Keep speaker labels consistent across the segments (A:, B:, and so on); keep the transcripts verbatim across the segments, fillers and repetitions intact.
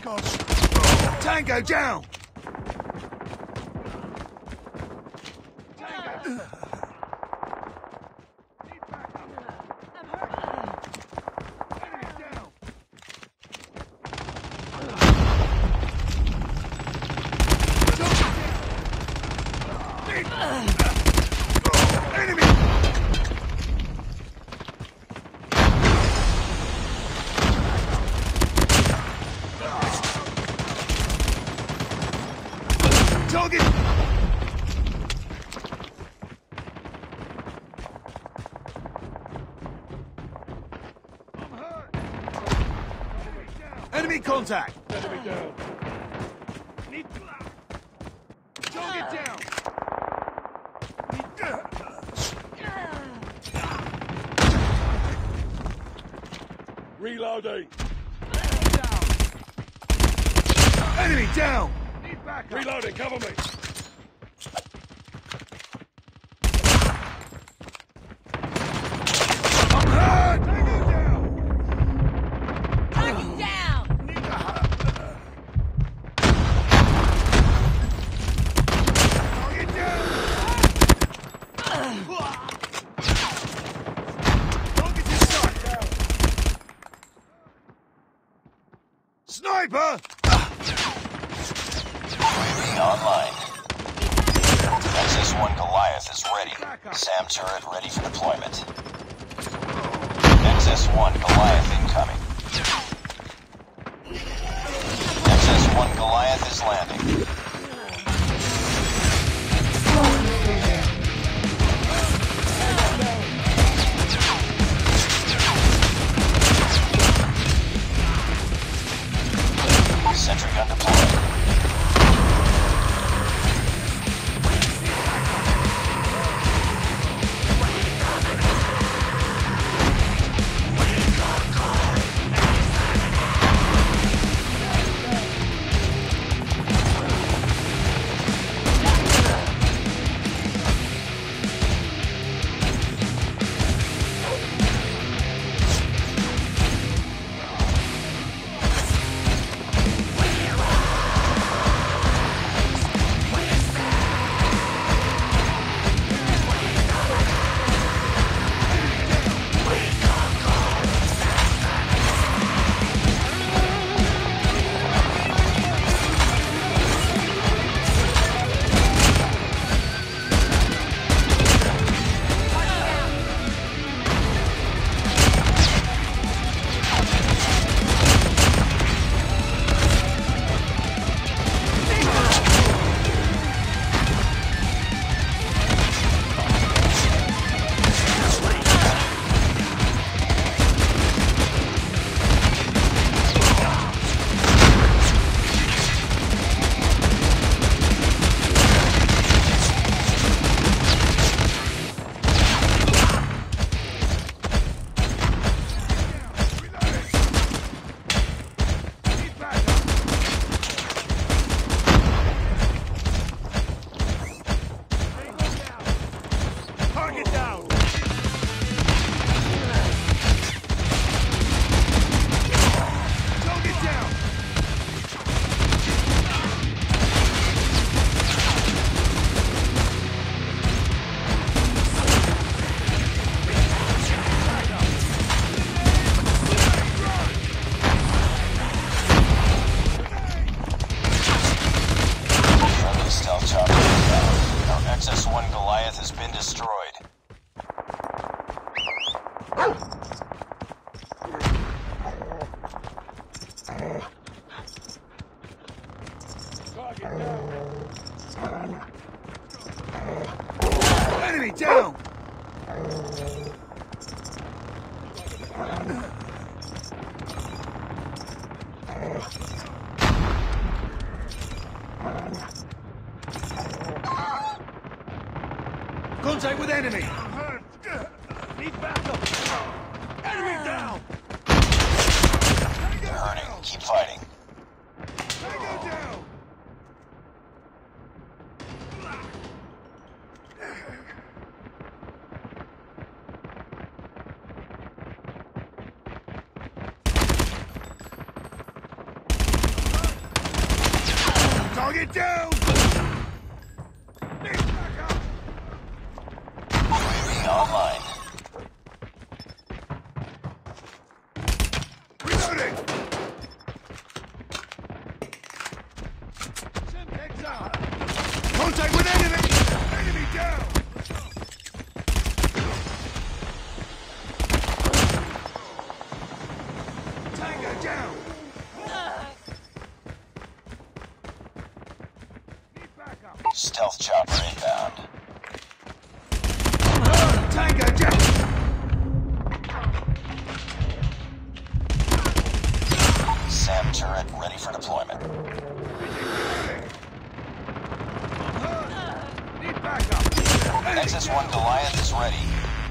A: gosh! Tango down! Tango! Target! I'm hurt! Enemy contact!
B: Enemy down.
A: Need target down!
B: Reloading.
A: Enemy down! Need backup!
B: Reloading, cover me.
A: I'm hurt! Tango down!
C: Target down!
A: Need the hurt! Target down! Target in sight! Sniper!
D: Online. Nexus one Goliath is ready. SAM turret ready for deployment. Nexus one Goliath incoming. Nexus one Goliath is landing. Sentry gun deployed. Nexus one Goliath has been destroyed.
A: Enemy down! Contact with enemy! I'm hurt! Need backup! Enemy down!
D: You're hurting. Keep fighting.
A: Tango down! Target down! Need backup!
D: U A V online.
A: Reloading! Semtex out! Contact with enemy! Enemy down! Tango down! Need backup!
D: Stealth chopper inbound.
A: Tango down!
D: SAM turret ready for deployment.
A: Need backup!
D: Nexus one Goliath is ready.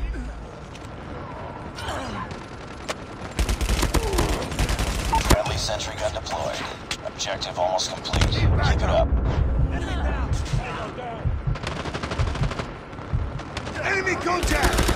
D: Friendly sentry gun deployed. Objective almost complete. Keep it up.
A: Enemy contact!